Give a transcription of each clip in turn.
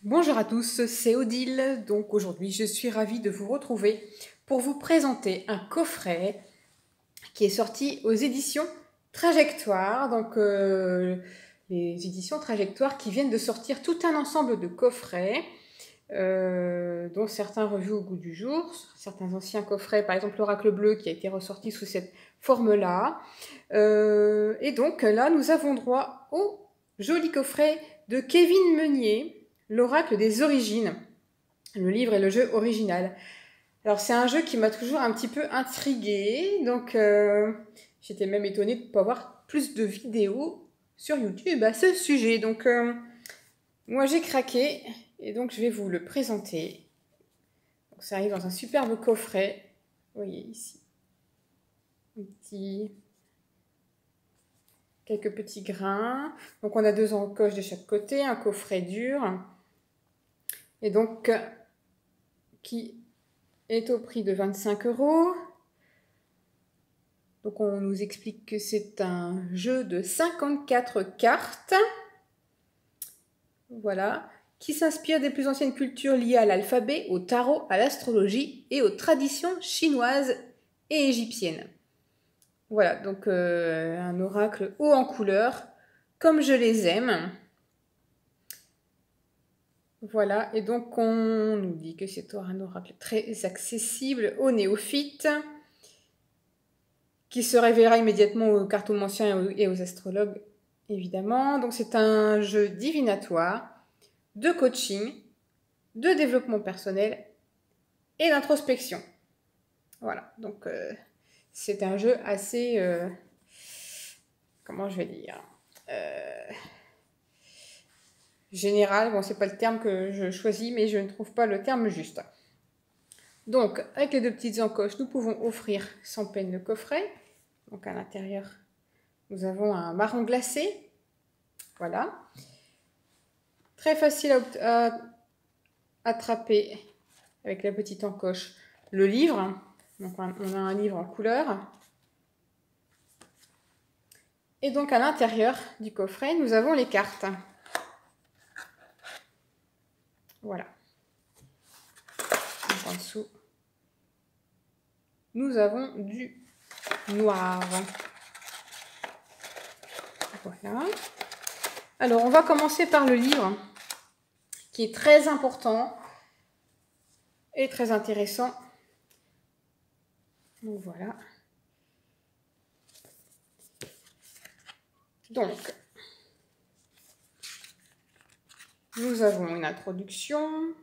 Bonjour à tous, c'est Odile. Donc aujourd'hui, je suis ravie de vous retrouver pour vous présenter un coffret qui est sorti aux éditions Trajectoire. Donc les éditions Trajectoire qui viennent de sortir tout un ensemble de coffrets, dont certains revus au goût du jour, certains anciens coffrets, par exemple l'Oracle Bleu qui a été ressorti sous cette forme-là. Et donc là, nous avons droit au joli coffret de Kevin Meunier, L'Oracle des Origines, le livre et le jeu original. Alors c'est un jeu qui m'a toujours un petit peu intriguée, donc j'étais même étonnée de ne pas avoir plus de vidéos sur YouTube à ce sujet. Donc moi j'ai craqué et donc je vais vous le présenter. Donc, ça arrive dans un superbe coffret, vous voyez ici, quelques petits grains. Donc on a 2 encoches de chaque côté, un coffret dur. Et donc, qui est au prix de 25 €. Donc on nous explique que c'est un jeu de 54 cartes. Voilà. Qui s'inspire des plus anciennes cultures liées à l'alphabet, au tarot, à l'astrologie et aux traditions chinoises et égyptiennes. Voilà, donc un oracle haut en couleurs, comme je les aime. Voilà, et donc on nous dit que c'est un oracle très accessible aux néophytes, qui se révélera immédiatement aux cartomanciens et aux astrologues, évidemment. Donc c'est un jeu divinatoire, de coaching, de développement personnel et d'introspection. Voilà, donc c'est un jeu assez... comment je vais dire général, bon c'est pas le terme que je choisis, mais je ne trouve pas le terme juste. Donc, avec les 2 petites encoches, nous pouvons offrir sans peine le coffret. Donc à l'intérieur, nous avons un marron glacé. Voilà. Très facile à attraper avec la petite encoche le livre. Donc on a un livre en couleur. Et donc à l'intérieur du coffret, nous avons les cartes. Voilà. Donc en dessous, nous avons du noir. Voilà. Alors on va commencer par le livre, qui est très important et très intéressant. Donc voilà. Donc, nous avons une introduction.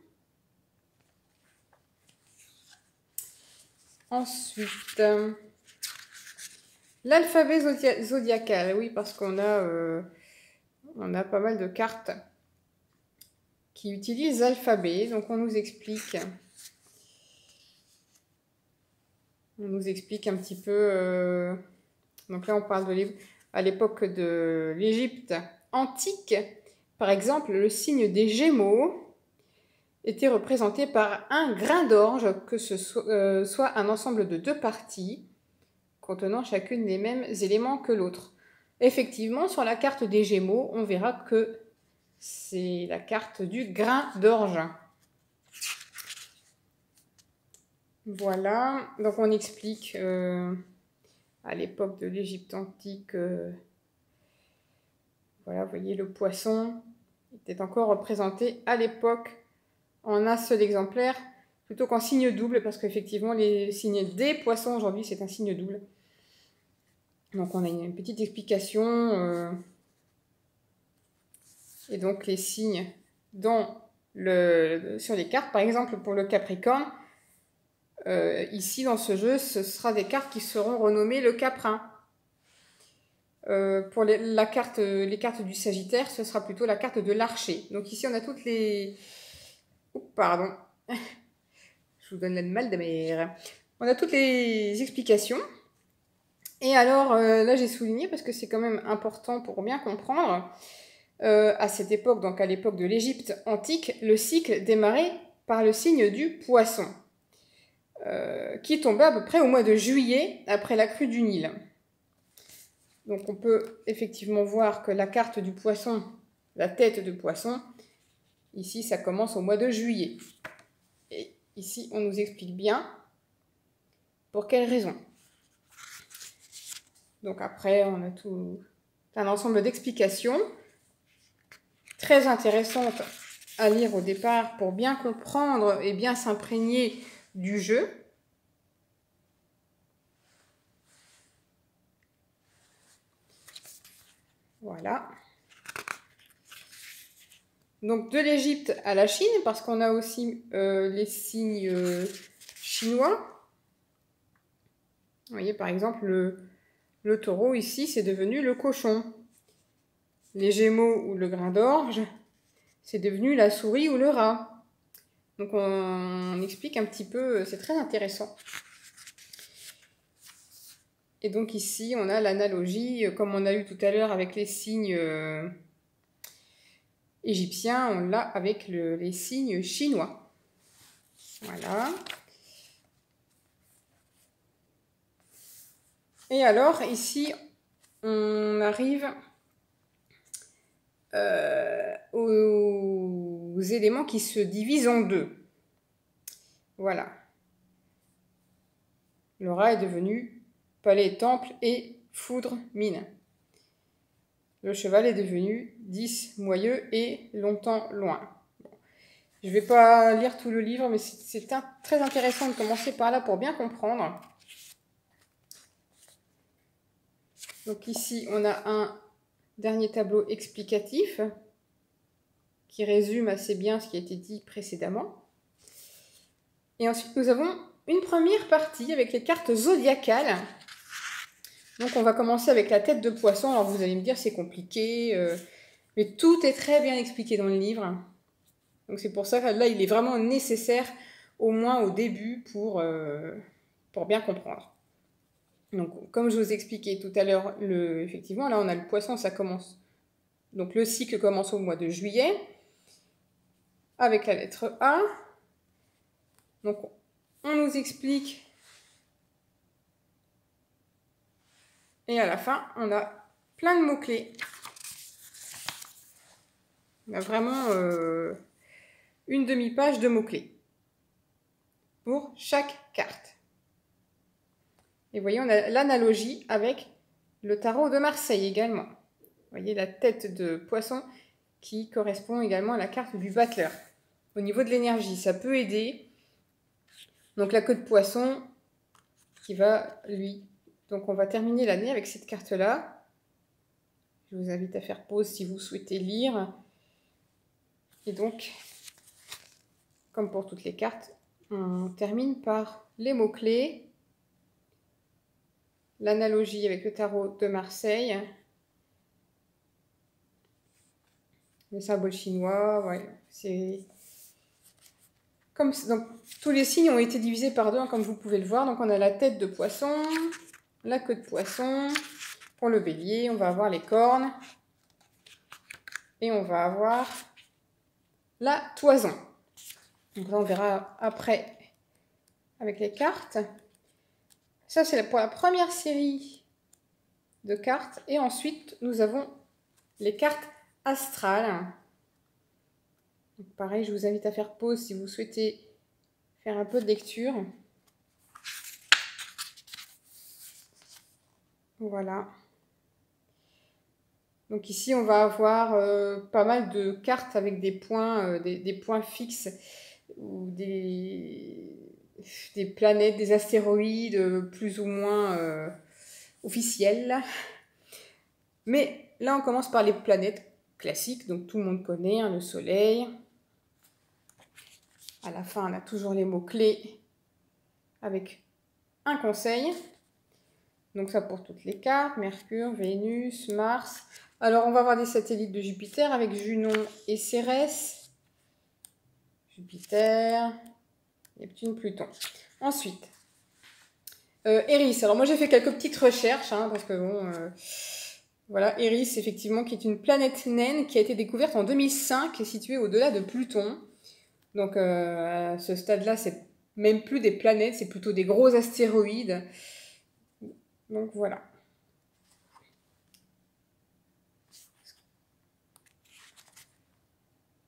Ensuite, l'alphabet zodiacal. Oui, parce qu'on a pas mal de cartes qui utilisent l'alphabet. Donc, on nous explique un petit peu... donc là, on parle à l'époque de l'Égypte antique. Par exemple, le signe des Gémeaux était représenté par un grain d'orge, que ce soit un ensemble de 2 parties, contenant chacune les mêmes éléments que l'autre. Effectivement, sur la carte des Gémeaux, on verra que c'est la carte du grain d'orge. Voilà, donc on explique à l'époque de l'Égypte antique, voilà, vous voyez, le poisson était encore représenté à l'époque en un seul exemplaire, plutôt qu'en signe double, parce qu'effectivement, les signes des poissons aujourd'hui, c'est un signe double. Donc on a une petite explication, et donc les signes sur les cartes. Par exemple, pour le Capricorne, ici dans ce jeu, ce sera des cartes qui seront renommées le Caprin. Pour les cartes du Sagittaire, ce sera plutôt la carte de l'Archer. Donc ici, on a toutes les... Oh, pardon. Je vous donne le mal de mer. On a toutes les explications. Et alors, là, j'ai souligné, parce que c'est quand même important pour bien comprendre, à cette époque, donc à l'époque de l'Égypte antique, le cycle démarrait par le signe du Poisson, qui tombait à peu près au mois de juillet, après la crue du Nil. Donc on peut effectivement voir que la carte du Poisson, la tête de Poisson, Ici, ça commence au mois de juillet. Et ici, on nous explique bien pour quelles raisons. Donc après, on a tout un ensemble d'explications très intéressantes à lire au départ pour bien comprendre et bien s'imprégner du jeu. Voilà. Donc de l'Égypte à la Chine, parce qu'on a aussi les signes chinois. Vous voyez par exemple le taureau ici, c'est devenu le cochon. Les gémeaux ou le grain d'orge, c'est devenu la souris ou le rat. Donc on explique un petit peu, c'est très intéressant. Et donc ici, on a l'analogie, comme on a eu tout à l'heure avec les signes égyptiens, on l'a avec les signes chinois. Voilà. Et alors, ici, on arrive aux éléments qui se divisent en deux. Voilà. Le rat est devenu palais, temple et foudre, mine. Le cheval est devenu 10, moyeu et longtemps, loin. Bon. Je ne vais pas lire tout le livre, mais c'est très intéressant de commencer par là pour bien comprendre. Donc ici, on a un dernier tableau explicatif qui résume assez bien ce qui a été dit précédemment. Et ensuite, nous avons une première partie avec les cartes zodiacales. Donc on va commencer avec la tête de poisson. Alors vous allez me dire c'est compliqué, mais tout est très bien expliqué dans le livre. Donc c'est pour ça que là il est vraiment nécessaire, au moins au début, pour bien comprendre. Donc comme je vous ai expliqué tout à l'heure, effectivement là on a le poisson, ça commence. Donc le cycle commence au mois de juillet, avec la lettre A. Donc on nous explique. Et à la fin, on a plein de mots-clés. On a vraiment une demi-page de mots-clés pour chaque carte. Et vous voyez, on a l'analogie avec le tarot de Marseille également. Vous voyez la tête de poisson qui correspond également à la carte du battleur. Au niveau de l'énergie, ça peut aider. Donc la queue de poisson qui va, lui... Donc on va terminer l'année avec cette carte-là. Je vous invite à faire pause si vous souhaitez lire. Et donc, comme pour toutes les cartes, on termine par les mots-clés, l'analogie avec le tarot de Marseille, le symbole chinois, ouais, c'est... Donc, tous les signes ont été divisés par deux, comme vous pouvez le voir. Donc on a la tête de poisson, la queue de poisson. Pour le bélier, on va avoir les cornes. Et on va avoir la toison. Donc là, on verra après avec les cartes. Ça, c'est pour la première série de cartes. Et ensuite, nous avons les cartes astrales. Donc, pareil, je vous invite à faire pause si vous souhaitez faire un peu de lecture. Voilà. Donc ici, on va avoir pas mal de cartes avec des points, des points fixes ou des planètes, des astéroïdes plus ou moins officiels. Mais là, on commence par les planètes classiques, donc tout le monde connaît, hein, le Soleil. À la fin, on a toujours les mots-clés avec un conseil. Donc ça pour toutes les cartes, Mercure, Vénus, Mars. Alors on va avoir des satellites de Jupiter avec Junon et Cérès. Jupiter, Neptune, Pluton. Ensuite, Eris. Alors moi j'ai fait quelques petites recherches, hein, parce que bon... voilà, Eris, effectivement, qui est une planète naine qui a été découverte en 2005 et située au-delà de Pluton. Donc à ce stade-là, c'est même plus des planètes, c'est plutôt des gros astéroïdes. Donc voilà.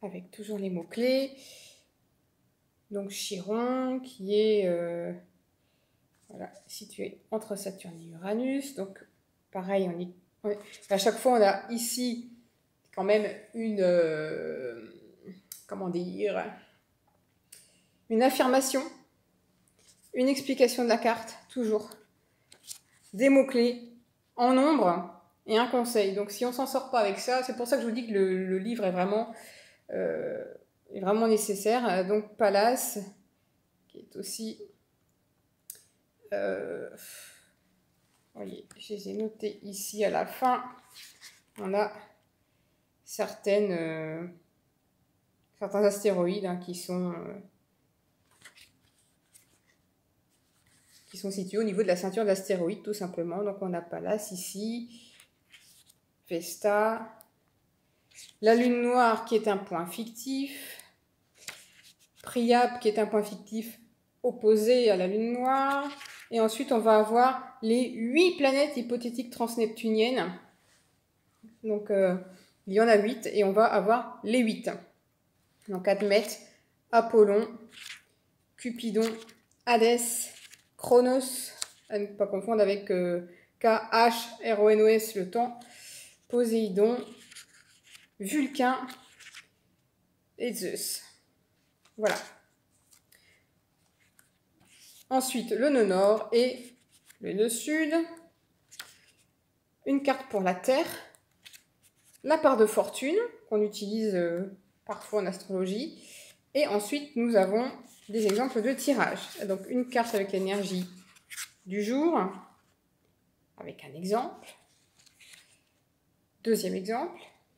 avec toujours les mots-clés. Donc Chiron qui est voilà, situé entre Saturne et Uranus. Donc pareil, à chaque fois on a ici quand même une, comment dire, une affirmation, une explication de la carte, toujours. Des mots-clés en nombre et un conseil. Donc si on s'en sort pas avec ça, c'est pour ça que je vous dis que le livre est vraiment nécessaire. Donc Pallas, qui est aussi... voyez, je les ai notés ici à la fin. On a certains astéroïdes hein, qui sont situés au niveau de la ceinture d'astéroïdes, tout simplement. Donc on a Pallas ici, Vesta, la lune noire qui est un point fictif, Priape qui est un point fictif opposé à la lune noire, et ensuite on va avoir les 8 planètes hypothétiques transneptuniennes. Donc il y en a 8 et on va avoir les 8. Donc Admète, Apollon, Cupidon, Hadès, Chronos, à ne pas confondre avec K-H-R-O-N-O-S, le temps, Poséidon, Vulcain et Zeus. Voilà. Ensuite, le nœud nord et le nœud sud. Une carte pour la Terre. La part de fortune, qu'on utilise parfois en astrologie. Et ensuite, nous avons des exemples de tirage. Donc, une carte avec l'énergie du jour, avec un exemple. Deuxième exemple.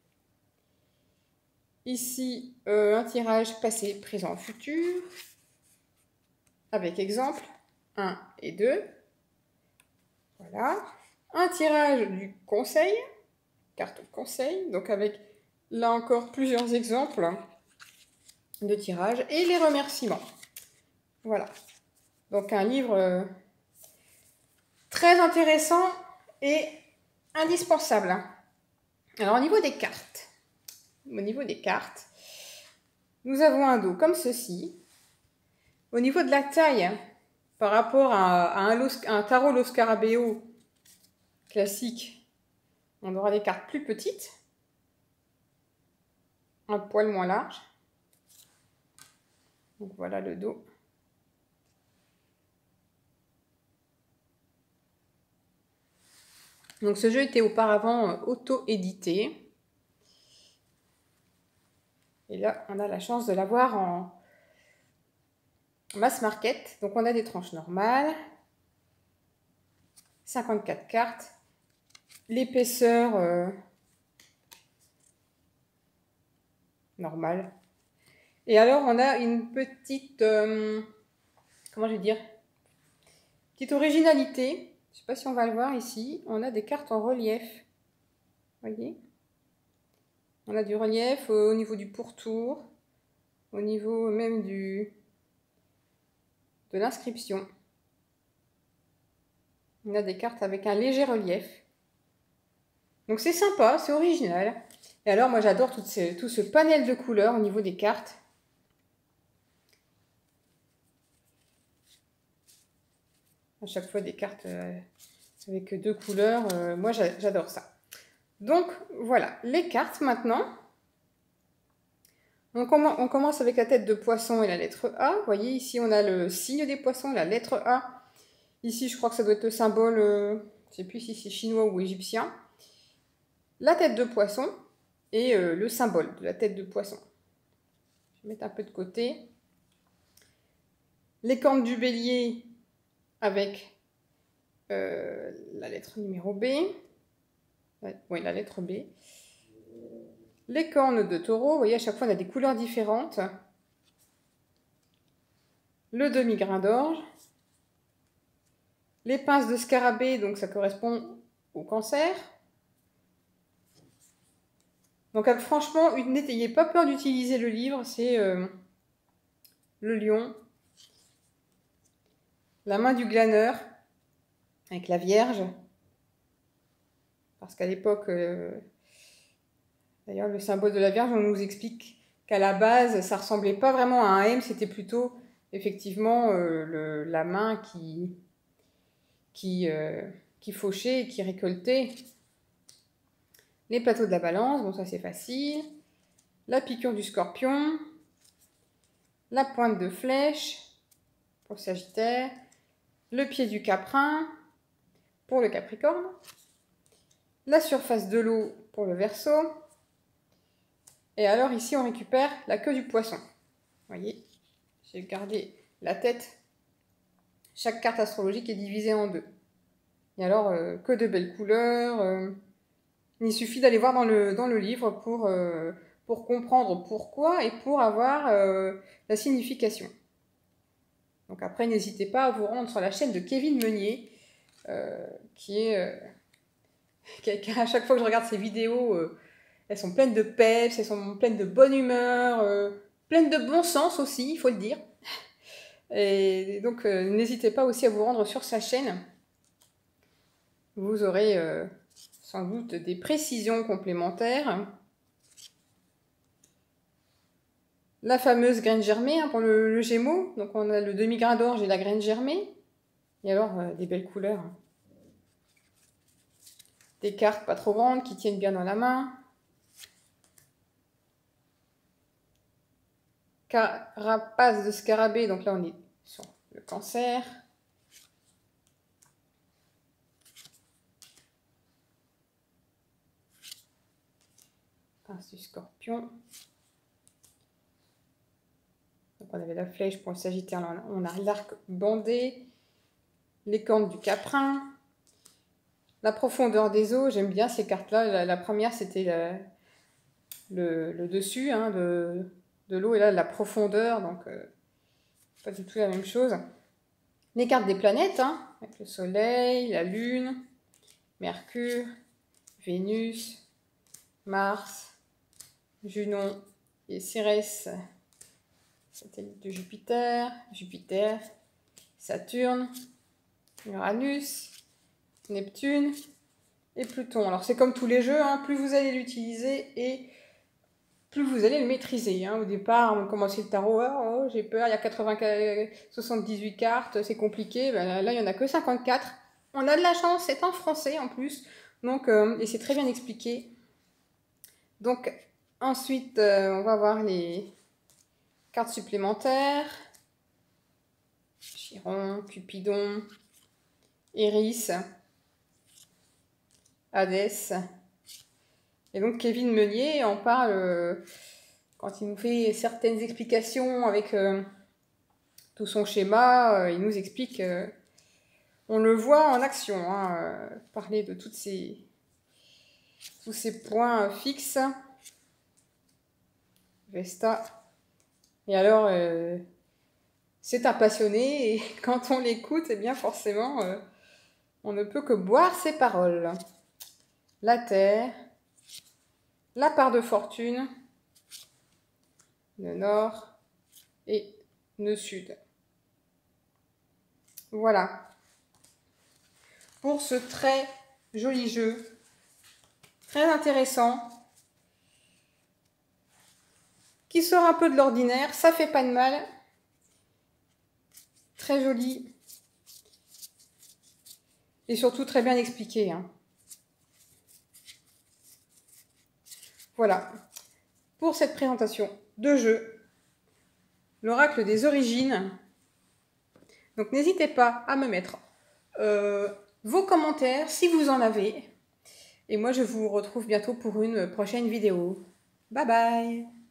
Ici, un tirage passé, présent, futur. Avec exemple 1 et 2. Voilà. Un tirage du conseil. Carte conseil. Donc, avec, là encore, plusieurs exemples de tirage. Et les remerciements. Voilà. Donc, un livre très intéressant et indispensable. Alors, au niveau des cartes, nous avons un dos comme ceci. Au niveau de la taille, par rapport à un tarot Lo Scarabeo classique, on aura des cartes plus petites, un poil moins large. Donc voilà le dos. Donc ce jeu était auparavant auto-édité. Et là, on a la chance de l'avoir en mass market. Donc on a des tranches normales. 54 cartes. L'épaisseur normale. Et alors on a une petite... comment je vais dire, petite originalité. Je ne sais pas si on va le voir ici. On a des cartes en relief. Voyez ? On a du relief au niveau du pourtour, au niveau même de l'inscription. On a des cartes avec un léger relief. Donc c'est sympa, c'est original. Et alors moi j'adore tout ce panel de couleurs au niveau des cartes. À chaque fois des cartes avec 2 couleurs. Moi j'adore ça. Donc voilà, les cartes maintenant. On commence avec la tête de poisson et la lettre A. Vous voyez ici on a le signe des poissons, la lettre A. Ici je crois que ça doit être le symbole, je ne sais plus si c'est chinois ou égyptien. La tête de poisson et le symbole de la tête de poisson. Je vais mettre un peu de côté. Les cornes du bélier avec la lettre numéro B. Oui, la lettre B. Les cornes de taureau, vous voyez, à chaque fois on a des couleurs différentes. Le demi-grain d'orge. Les pinces de scarabée, donc ça correspond au cancer. Donc franchement, n'ayez pas peur d'utiliser le livre, c'est le lion. La main du glaneur, avec la Vierge. Parce qu'à l'époque, d'ailleurs le symbole de la Vierge, on nous explique qu'à la base, ça ressemblait pas vraiment à un M, c'était plutôt effectivement la main qui fauchait et qui récoltait. Les plateaux de la balance, bon ça c'est facile. La piqûre du scorpion. La pointe de flèche pour le Sagittaire. Le pied du caprin pour le Capricorne. La surface de l'eau pour le Verseau. Et alors ici on récupère la queue du poisson. Vous voyez, j'ai gardé la tête. Chaque carte astrologique est divisée en deux. Et alors, que de belles couleurs. Il suffit d'aller voir dans le livre pour comprendre pourquoi et pour avoir la signification. Donc après, n'hésitez pas à vous rendre sur la chaîne de Kevin Meunier, qui à chaque fois que je regarde ses vidéos, elles sont pleines de peps, elles sont pleines de bonne humeur, pleines de bon sens aussi, il faut le dire. Et donc, n'hésitez pas aussi à vous rendre sur sa chaîne. Vous aurez sans doute des précisions complémentaires. La fameuse graine germée pour le Gémeaux. Donc, on a le demi-grain d'orge et la graine germée. Et alors, des belles couleurs. Des cartes pas trop grandes qui tiennent bien dans la main. Carapace de scarabée. Donc là, on est sur le Cancer. Pince du Scorpion. Donc on avait la flèche pour le Sagittaire, là, on a l'arc bandé, les cornes du Caprin, la profondeur des eaux, j'aime bien ces cartes-là. La première, c'était le dessus de l'eau, et là, la profondeur, donc pas du tout la même chose. Les cartes des planètes, avec le Soleil, la Lune, Mercure, Vénus, Mars, Junon et Cérès, satellite de Jupiter, Saturne, Uranus, Neptune et Pluton. Alors c'est comme tous les jeux, plus vous allez l'utiliser et plus vous allez le maîtriser. Au départ, on commençait le tarot, j'ai peur, il y a 78 cartes, c'est compliqué. Là, il n'y en a que 54. On a de la chance, c'est en français en plus, donc, et c'est très bien expliqué. Donc ensuite, on va voir les cartes supplémentaires. Chiron, Cupidon, Eris, Hadès. Et donc Kevin Meunier en parle quand il nous fait certaines explications avec tout son schéma. Il nous explique, on le voit en action, parler de tous ces points fixes. Vesta. Et alors, c'est un passionné, et quand on l'écoute, eh bien forcément, on ne peut que boire ses paroles. La Terre, la part de fortune, le Nord et le Sud. Voilà. Pour ce très joli jeu, très intéressant, qui sort un peu de l'ordinaire, ça fait pas de mal. Très joli. Et surtout très bien expliqué. Voilà. Pour cette présentation de jeu, l'oracle des origines. Donc n'hésitez pas à me mettre vos commentaires si vous en avez. Et moi je vous retrouve bientôt pour une prochaine vidéo. Bye bye!